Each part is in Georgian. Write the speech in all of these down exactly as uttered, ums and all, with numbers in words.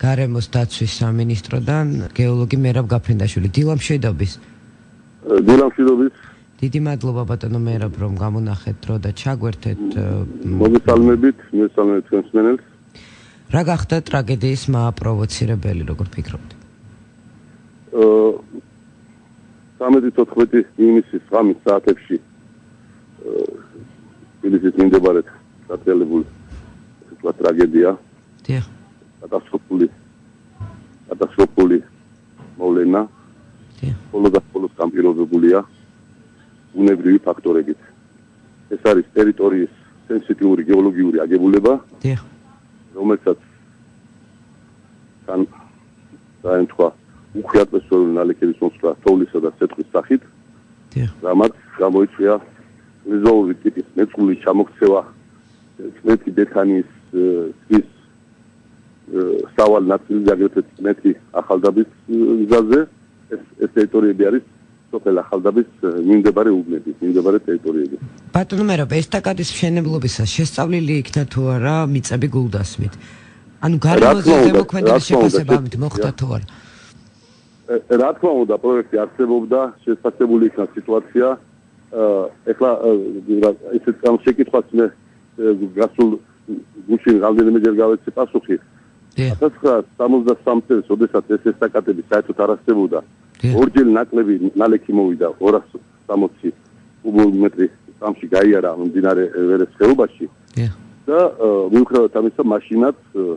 გარემოს დაცვის სამინისტროდან გეოლოგი მერაბ გაფრინდაშვილი. დილამ შედობის. დილამ შედობის. დიდი მადლობა ბატონო მერაბ რომ გამონახეთ დრო და ჩაგვერთეთ. მოგესალმებით, მოგესალმებით თქვენს. რა გახდა ტრაგედიის მააპროვოცირებელი, როგორ ფიქრობთ? სამეცი თოთხმეტი ივნისის ღამის საათებში თბილისის მიმდებარედ გაწელებული თქვა ტრაგედია. დიახ. კატასტროფული კატასტროფული მოვლენა. დიახ. բոլო და բոլო გამპირობებულია უნებრივი ფაქტორებით. ეს არის ტერიტორიის სენსიტიური გეოლოგიური აგებულება. დიახ. რომელსაც თან დაემთხვა უხვი ატმოსფერული ნალექების მოსვლა თოვლისა და სეწყლის სახით. დიახ. რამაც გამოიწვია მეზოური ტიპის მეწყული ჩამოქცევა წმეთი დექანის ის სავალ ნაწილი აგრეთვე წმეთი ახალდაბის გზაზე. ეს ეს ტერიტორიები არის სოფელ ახალდაბის მიმდებარე უბნები, მიმდებარე ტერიტორიები. ბატონო მერაბ, ესტაკადის მშენებლობისას შესწავლილი იქნა თუ არა მიწები გულდასმით? ანუ გარემოზე ზემოქმედების შეფასება ამით მოხდა თუ არა? რა თქმა უნდა, პროექტი არსებობდა, შესაძლებელი იქნა სიტუაცია. ეხლა ისეთ გამშეკითხვას მე გასულ გუშინ რამდენიმეჯერ გავეცე პასუხი. ათას ცხრაასი სამოცდასამ წელს, როდესაც ეს ესტაკადები საერთოდ არ არსებობდა, ორჯერ ნაკლები ნალექი მოვიდა ორას სამოცი კუბომეტრი წამში გაიარა მდინარე ვერეს ხეობაში. და მიუხედავად ამისა, მაშინაც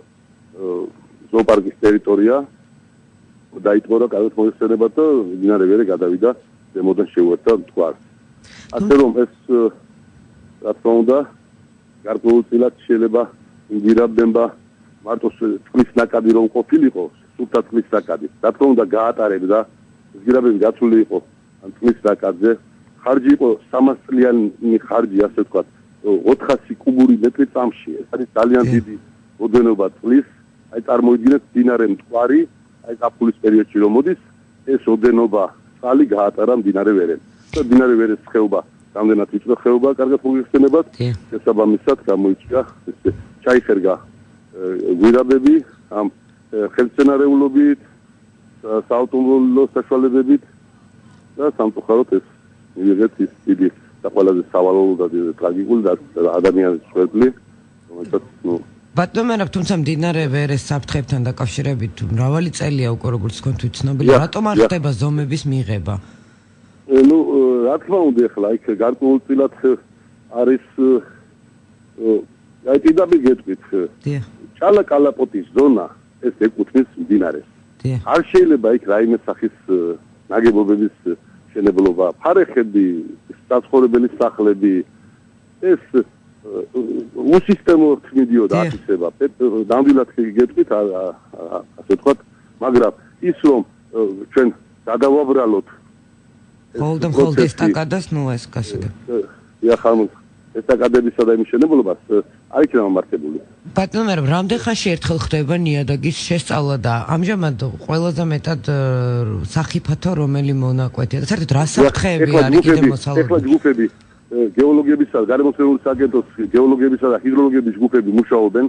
ზოოპარკის ტერიტორია დაიწყო და გადაწყვეტილება და მდინარე ვერე გადავიდა ზემოდან შეუერთდა მტკვარს. ასე რომ ეს რა თქმა უნდა გარკვეულწილად შეიძლება გვირაბდება მარტო წყლის ნაკადი რომ ყოფილიყო, სუფთა წყლის ნაკადი. რა თქმა უნდა გაატარებდა გვირაბები გაცვლილი იყო ან წყლის ნაკადზე. ხარჯი იყო სამას წლიანი ხარჯი, ასე ვთქვათ, ოთხასი კუბური მეტრი წამში. ეს არის ძალიან დიდი ოდენობა წყლის. აი წარმოიდგინეთ მდინარე მტკვარი, აი ზაფხულის პერიოდში რომ მოდის, ეს ოდენობა წყალი გაატარა მდინარე ვერენ. და მდინარე ვერეს ხეობა, რამდენად ვიწრო ხეობა, კარგად მოგიხსენებათ. შესაბამისად გამოიწვია ესე ჩაიხერგა გვირაბები ამ ხელმძენარეულობით, საავტომობილო საშუალებებით და სამწუხაროდ ეს მიიღეთ ის დიდი და ყველაზე სავალალო და ტრაგიკული და ადამიანის ხვედლი, რომელსაც ნუ ბატონო მერაბ, თუმცა მდინარე ვერეს საფრთხეებთან დაკავშირებით მრავალი წელია უკვე როგორც თქვენ თვითცნობილი, რატომ არ ხდება ზომების მიღება? ნუ რა თქმა უნდა, ახლა იქ გარკვეულწილად არის აი პირდაპირ გეტყვით. ჭალა კალაპოტის ზონა ეს ეკუთვნის მდინარეს. არ შეიძლება იქ რაიმე სახის ნაგებობების მშენებლობა, ფარეხები, საცხოვრებელი სახლები, ეს უსისტემო მიდიოდა აფიცება. ნამდვილად გეტყვით, ასე ვთქვათ, მაგრამ ის რომ ჩვენ გადავაბრალოთ ხოლმე ხოლმე ესტაკადას, ნუ ეს გასაგებ. ეხლა ესტაკადებისა და იმის მშენებლობას არ იქნება მართებული. ბატონო მერაბ, რამდენ ხანში ერთხელ ხდება ნიადაგის შესწავლა და ამჟამად ყველაზე მეტად სახიფათო რომელი მონაკვეთია და საერთოდ რა საფრთხეები არის კიდევ მოსალოდნელი? ეხლა ჯგუფები გეოლოგებისა, გარემოსფერული სააგენტოს გეოლოგებისა და ჰიდროლოგების ჯგუფები მუშაობენ.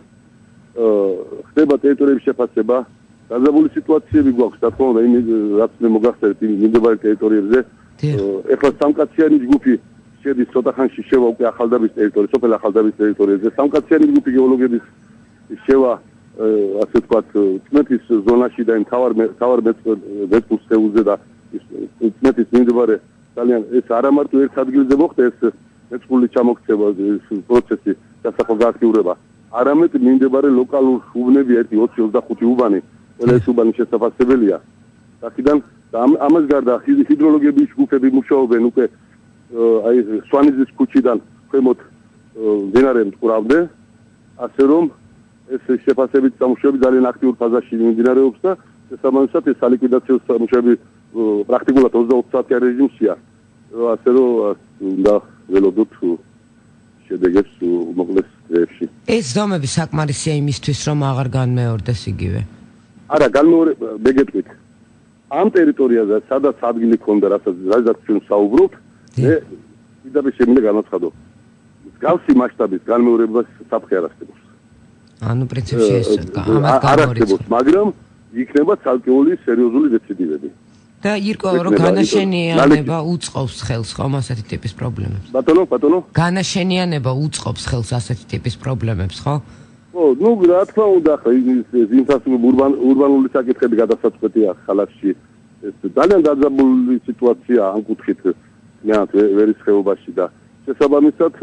ხდება ტერიტორიების შეფასება, დაძაბული სიტუაციები გვაქვს, რა თქმა უნდა, იმ რაც მე მოგახსენეთ იმ მიმდებარე ტერიტორიებზე. ეხლა სამკაციანი ჯგუფი შედის ცოტა ხანში შევა უკვე ახალდაბის ტერიტორიაზე, სოფელ ახალდაბის ტერიტორიაზე. სამკაციანი ჯგუფი გეოლოგების შევა, ასე ვთქვათ, წმეთის ზონაში და იმ თავარ თავარ მეწყვილ ხეულზე და წმეთის მიმდებარე ძალიან ეს არა მარტო ერთ ადგილზე მოხდა ეს მეწყული ჩამოქცევა პროცესი დასახელდააქიურება. არამედ მიმდებარე ლოკალურ უბნები ერთი ოცი ოცდახუთი უბანი, ყველა ეს უბანი შესაძლებელია. აქედან ამას გარდა ჰიდროლოგების ჯგუფები მუშაობენ უკვე აი სვანიძის ქუჩიდან ქვემოთ მდინარე მტკვრამდე, ასე რომ ეს შეფასებით სამუშაოები ძალიან აქტიურ ფაზაში მიმდინარეობს და შესაბამისად ეს სალიკვიდაციო სამუშაოები პრაქტიკულად ოცდაოთხ საათიან რეჟიმშია. ასე რომ უნდა ველოდოთ შედეგებს უმოკლეს დღეებში. ეს ზომები საკმარისია იმისთვის, რომ აღარ განმეორდეს იგივე? არა, განმეორება მე გეტყვით. ამ ტერიტორიაზე სადაც ადგილი ქონდა, რასაც რასაც ჩვენ საუბრობთ, მე პირდაპირ შემიძლია განაცხადო. მსგავსი მასშტაბის განმეორებას საფრთხე არ არსებობს. ანუ პრინციპში ეს ამას გამორიცხავს, მაგრამ იქნება ცალკეული სერიოზული რეციდივები. და ირკვევა რომ განაშენიანება უწყობს ხელს ხომ ასეთი ტიპის პრობლემებს. ბატონო, ბატონო. განაშენიანება უწყობს ხელს ასეთი ტიპის პრობლემებს, ხო? ხო, ნუ რა თქმა უნდა, ხა ინფრასტრუქტურული ურბანული საკითხები გადასაწყვეტია ხალხში. ეს ძალიან დაძაბული სიტუაცია ამ კუთხით მეათ ვერის ხეობაში და შესაბამისად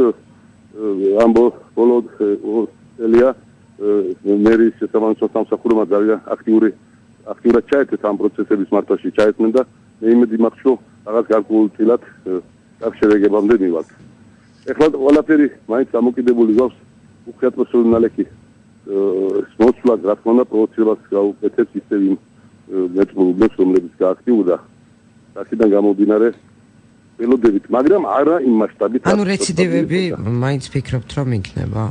ამ ბოლო ელია მერის შესაბამისად სამსახურმა ძალიან აქტიური აქტიურად ჩაერთეს ამ პროცესების მართვაში ჩაერთნენ და მე იმედი მაქვს რომ რაღაც გარკვეულწილად აღშევეგებამდე მივართ. ეხლა ყველაფერი მაინც ამოკიდებული გვაქვს უხეათ პროფესიონალები მოსვლას რა თქმა უნდა პროცესებას გაუკეთებს ისევ იმ მეტროუბნებს რომლებიც გააქტიურდა აქედან გამომდინარე ველოდებით, მაგრამ არა იმ მასშტაბით. ანუ რეციდივები მაინც ფიქრობთ რომ იქნება?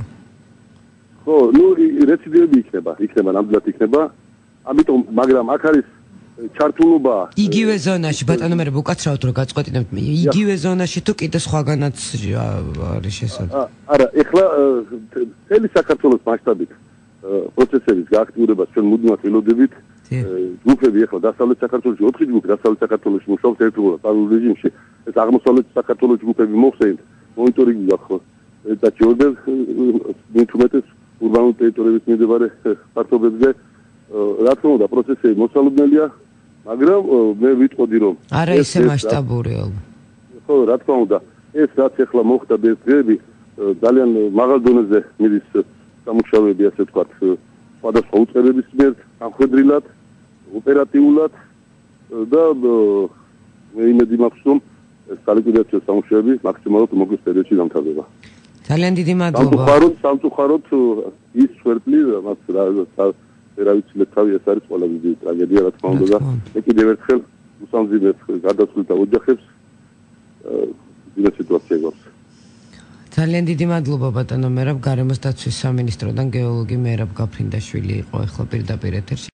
ხო, ნუ რეციდივები იქნება, იქნება, ნამდვილად იქნება. ამიტომ, მაგრამ აქ არის ჩართულობა იგივე ზონაში, ბატონო მე უკაცრავად რომ გაწყვეტინებთ, იგივე ზონაში თუ კიდე სხვაგანაც არის შესაძლებელი. არა, ეხლა მთელი საქართველოს მასშტაბით პროცესების გააქტიურებას ჩვენ მუდმივად ველოდებით. ჯგუფები ახლა დასავლეთ საქართველოში ოთხი ჯგუფი დასავლეთ საქართველოში მუშაობს ერთდროულად პარალელურ რეჟიმში. ეს აღმოსავლეთ საქართველოს ჯგუფები მოხსენით მონიტორინგი გაქვს და ჯორდან ინტუმეტეს ურბანულ ტერიტორიების მიმდებარე ფართობებზე რა თქმა უნდა პროცესები მოსალოდნელია, მაგრამ მე ვიტყოდი რომ არა ისე მასშტაბურია. ხო, რა თქმა უნდა ეს რაც ახლა მოხდა ეს დღეები ძალიან მაღალ დონეზე მიდის სამუშაოები ასე ვთქვათ სხვადასხვა უწყებების მიერ ამხედრილად ოპერატიულად და მე იმედი მაქვს რომ ეს სალიკვიდაციო სამუშაოები მაქსიმალურად მოკლე პერიოდში დამთავრდება. ძალიან დიდი მადლობა. სამწუხაროდ, სამწუხაროდ ის სვერტლი რაც რა ვიცი თავი ეს არის ყველაზე დიდი ტრაგედია რა თქმა უნდა და მე კიდევ ერთხელ უსამძიმებს გადასვლით ოჯახებს დიდი სიტუაცია გვაქვს. ძალიან დიდი მადლობა ბატონო მერაბ გარემოს დაცვის სამინისტროდან გეოლოგი მერაბ გაფრინდაშვილი იყო ახლა პირდაპირ ეთერში.